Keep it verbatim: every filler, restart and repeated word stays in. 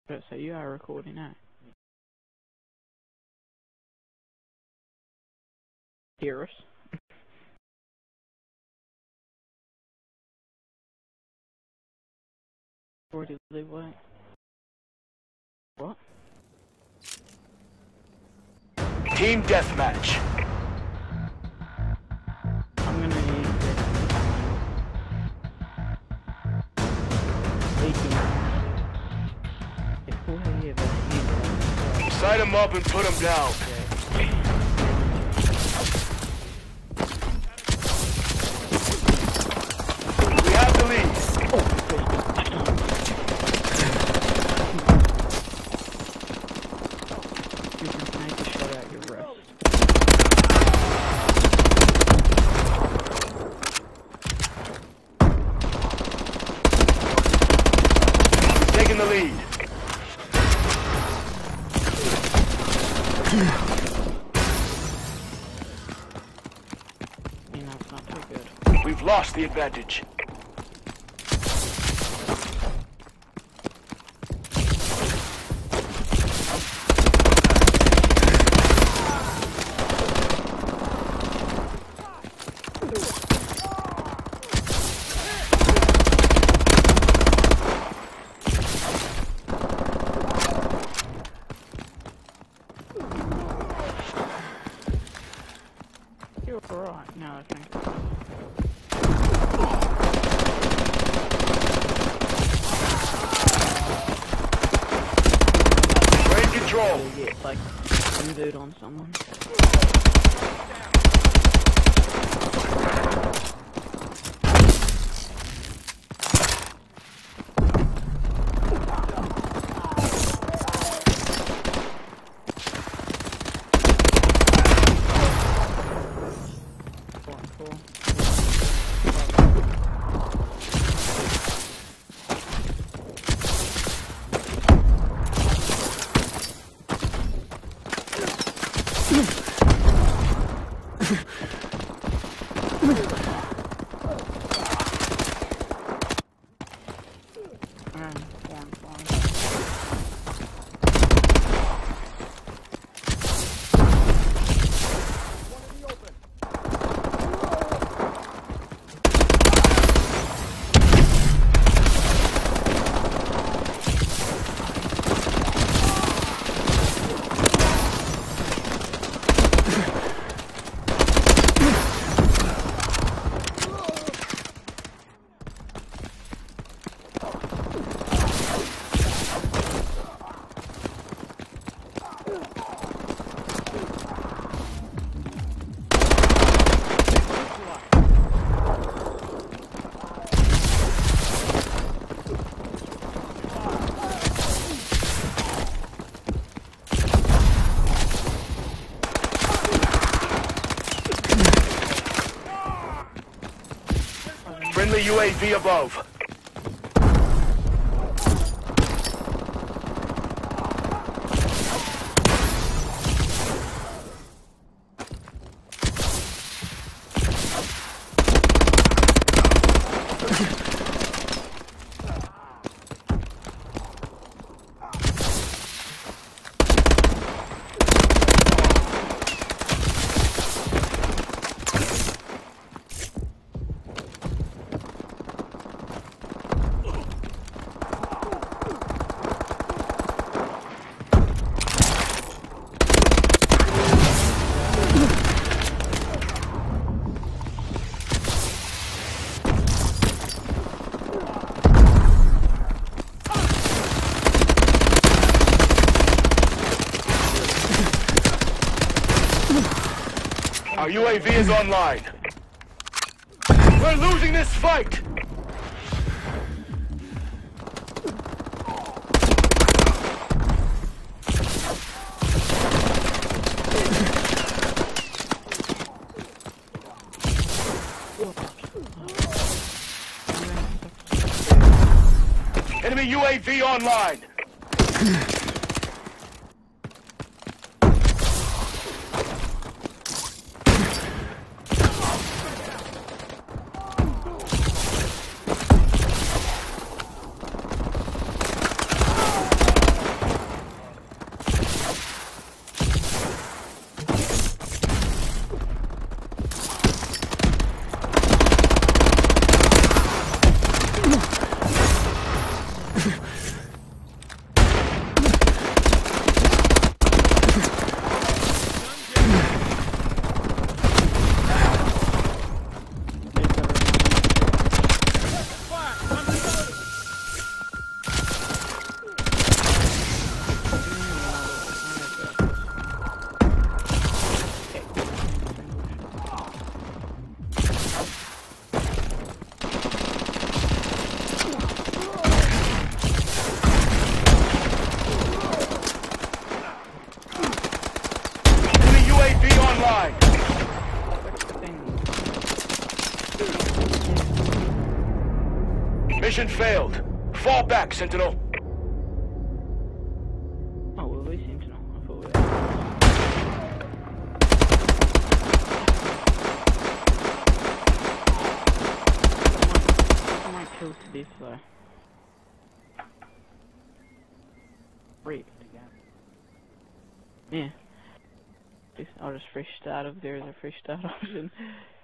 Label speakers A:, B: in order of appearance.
A: So you are recording now. Hear us? Or did they wait? What?
B: Team deathmatch.
A: I'm gonna need this.
B: Sight him up and put him down. We have the lead.
A: You can make a shot at your wrist.
B: He's taking the lead.
A: You know, it's not too good.
B: We've lost the advantage.
A: You're alright now, I think.
B: We're in control.
A: You get like some dude on someone.
B: Friendly U A V above. Our U A V is online. We're losing this fight! Enemy U A V online! Mission failed. Fall back, Sentinel.
A: Oh, well, we seem to know. I thought we were. My kills to this, though. Great. Yeah. I'll just fresh start if there is a fresh start option.